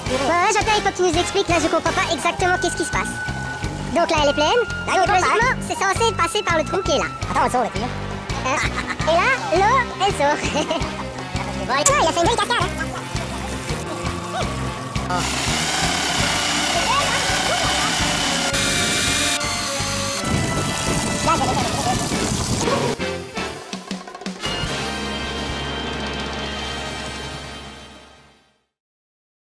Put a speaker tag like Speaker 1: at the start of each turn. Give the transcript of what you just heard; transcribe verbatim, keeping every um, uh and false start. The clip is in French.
Speaker 1: Ouais, Jotin, il faut que tu nous expliques. Là, je comprends pas exactement qu'est-ce qui se passe. Donc là, elle est pleine.
Speaker 2: Là,
Speaker 1: Donc
Speaker 2: il est
Speaker 1: logiquement, c'est censé passer par le trou qui est là.
Speaker 2: Attends, on sort le tuyau.
Speaker 1: Hein? Et là, l'eau, elle sort.
Speaker 2: Bon, allez, il a fait une belle cascade, hein. Oh.